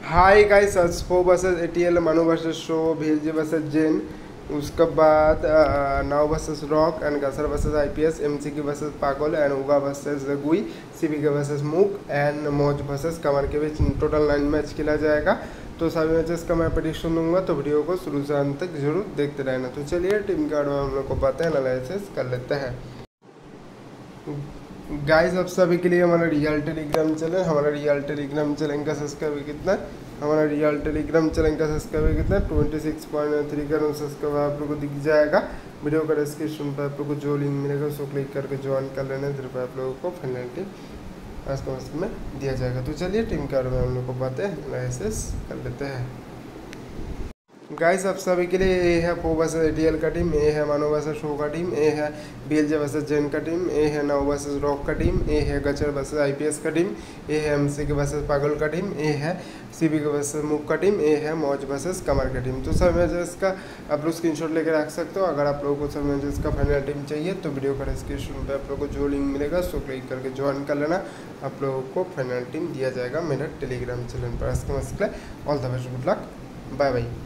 हाय guys, स्पो versus ATL, मनु versus शो, भेलजी वर्सेस जेन, उसके बाद नाव वर्सेस रॉक एंड गसर वर्सेस आईपीएस, एमसीके वर्सेस पागल एंड उगा वर्सेस गुई, सीबीके वर्सेस मूक एंड मौज वर्सेस कमर के बीच टोटल 9 मैच खेला जाएगा। तो सभी मैचेस का मैं प्रेडिक्शन दूंगा, तो वीडियो को शुरू से अंत तक जरूर देखते रहना। तो चलिए टीम कार्ड में हम लोग को पता है एनालिसिस कर लेते हैं। गाइस, आप सभी के लिए हमारा रियल टेलीग्राम चैनल, हमारा रियल टेलीग्राम चैनल का सब्सक्राइबर कितना है, हमारा रियल टेलीग्राम चैनल का सब्सक्राइबर कितना है 26.3 का सब्सक्राइबर आप लोग को दिख जाएगा। वीडियो का डिस्क्रिप्शन पर आप लोग को जो लिंक मिलेगा उसको क्लिक करके ज्वाइन कर लेना, जिस पर आप लोगों को फाइनलिटी आज का में दिया जाएगा। तो चलिए टीम कार्ड में हम लोग को बातें एनालिसिस कर लेते हैं। गाइस, आप सभी के लिए ए है पो वर्सेस एटीएल का टीम, ए है मानो वर्सेस शो का टीम, ए है बीएलजे वर्सेस जेन का टीम, ए है नाव वर्सेस रॉक का टीम, ए है गचर वर्सेस आईपीएस का टीम, ए है एमसी के वर्सेस पागल का टीम, ए है सीबी के वर्सेस मुक का टीम, ए है मौज वर्सेस कमर का टीम। तो सब मैचेस का आप लोग स्क्रीनशॉट लेकर रख सकते हो। अगर आप लोगों को सब मैचेस का फाइनल टीम चाहिए तो वीडियो का डिस्क्रिप्शन पे आप लोगों को जो लिंक मिलेगा उसको क्लिक करके ज्वाइन कर लेना। आप लोगों को फाइनल टीम दिया जाएगा मेरा टेलीग्राम चैनल पर। All the best, good luck, bye bye.